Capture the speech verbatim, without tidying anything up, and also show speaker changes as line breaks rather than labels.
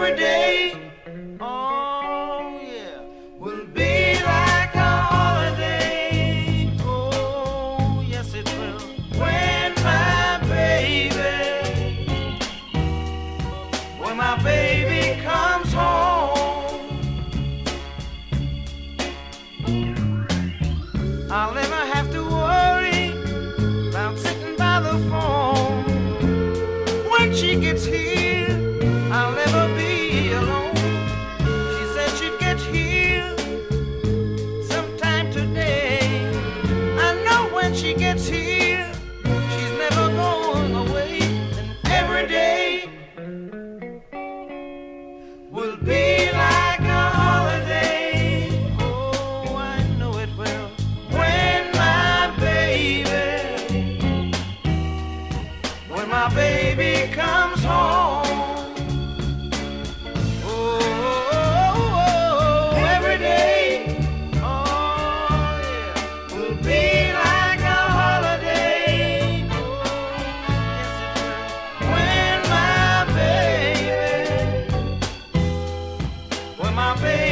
every day, oh yeah, will be like a holiday. Oh yes it will. When my baby, when my baby comes home, I'll never have to worry about sitting by the phone. When she gets here, I'll never be alone. She said she'd get here sometime today. I know when she gets here, she's never going away. And every day will be like a holiday. Oh, I know it will. When my baby, when my baby comes home. My baby.